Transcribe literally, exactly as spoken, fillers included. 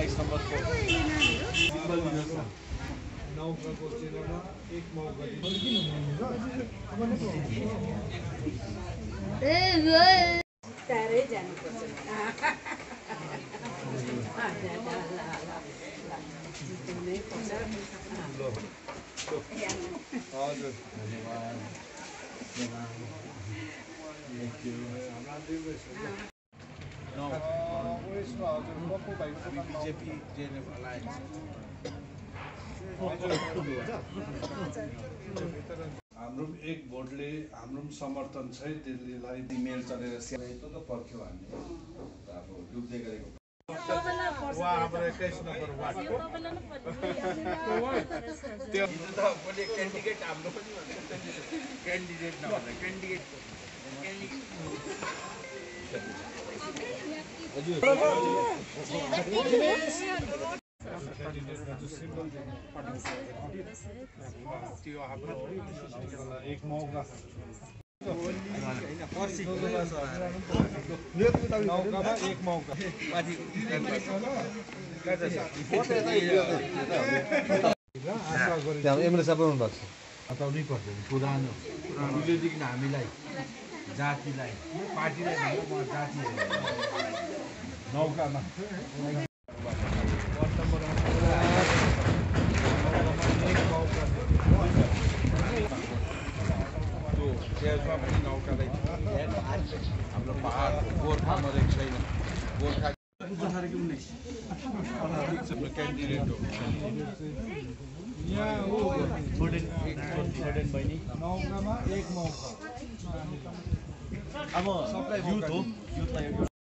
बाइस नम्बरको सिम्बल दिनुहोस् न। नौकाको चिन्हमा एक मौका टाढै जानुपर्छ। हजुर बिजेपी जेएनएफ अलायन्स हाम्रो एक भोटले हाम्रो समर्थन छ दिल्लीलाई इमेल चलेर यस्तो त पर्ख्यो हामीले अब डुब्दै गरेको हाम्रो एक्काइस नम्बर वार्ड त्यो त पनि क्यान्डिडेट हाम्रो पनि क्यान्डिडेट नभन्दा क्यान्डिडेट त्यो हाम्रो एक मौका नौकामा एक मौका एमएलए सबै हुनुभएको छ हटाउनै पर्दैन पुरानो पुरानोदेखि हामीलाई जातिलाई पार्टीलाई जाति नौकामा त्यसमा पनि नौकालाई हाम्रो पहाड गोर्खा मरेको छैन गोर्खा क्यान्डिडेट हो नौकामा एक मौका अब सबलाई युथ हो युथलाई